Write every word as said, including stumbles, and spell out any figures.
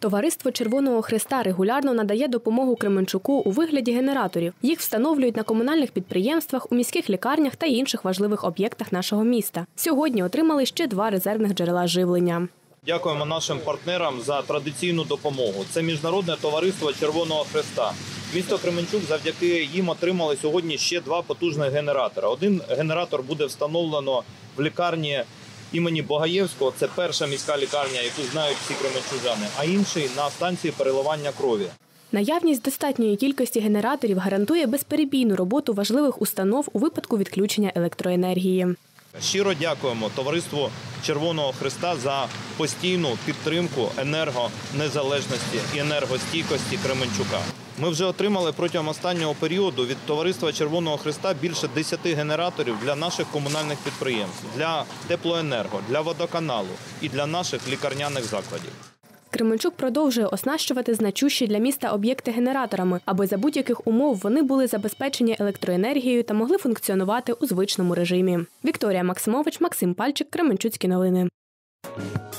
Товариство Червоного Хреста регулярно надає допомогу Кременчуку у вигляді генераторів. Їх встановлюють на комунальних підприємствах, у міських лікарнях та інших важливих об'єктах нашого міста. Сьогодні отримали ще два резервних джерела живлення. Дякуємо нашим партнерам за традиційну допомогу. Це Міжнародне товариство Червоного Хреста. Місто Кременчук завдяки їм отримали сьогодні ще два потужних генератори. Один генератор буде встановлено в лікарні імені Богаєвського. Це перша міська лікарня, яку знають всі кременчужани, а інший на станції переливання крові. Наявність достатньої кількості генераторів гарантує безперебійну роботу важливих установ у випадку відключення електроенергії. Щиро дякуємо Товариству Червоного Хреста за постійну підтримку енергонезалежності і енергостійкості Кременчука. Ми вже отримали протягом останнього періоду від Товариства Червоного Хреста більше десяти генераторів для наших комунальних підприємств, для теплоенерго, для водоканалу і для наших лікарняних закладів. Кременчук продовжує оснащувати значущі для міста об'єкти генераторами, аби за будь-яких умов вони були забезпечені електроенергією та могли функціонувати у звичному режимі. Вікторія Максимович, Максим Пальчик, Кременчуцькі новини.